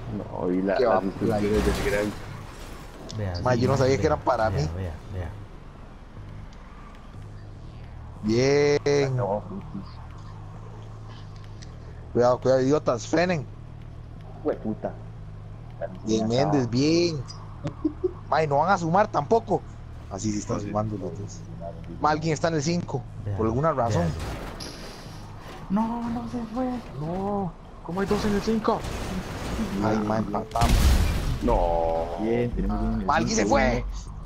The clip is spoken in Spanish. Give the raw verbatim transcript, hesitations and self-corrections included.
No, y la, Que va, las instrucciones del gran. Vea, Ma, sí, yo no sabía vea, que eran para vea, mí. Vea, vea. Bien. No, putis. Cuidado, cuidado, idiotas. Frenen. Hue puta. La Bien, misión Méndez, acaba. bien. Ma, y no van a sumar tampoco. Así sí están No, sí, sumando no, los dos. sí, nada, sí, Ma, nada. alguien está en el cinco. Por Véalo, alguna razón. véalo. No, no se fue. No, ¿cómo hay dos en el cinco? Ay, Bien, ma, bien. empatamos. No, bien, tenemos uno en el Ma, alguien cinco, se fue. uno.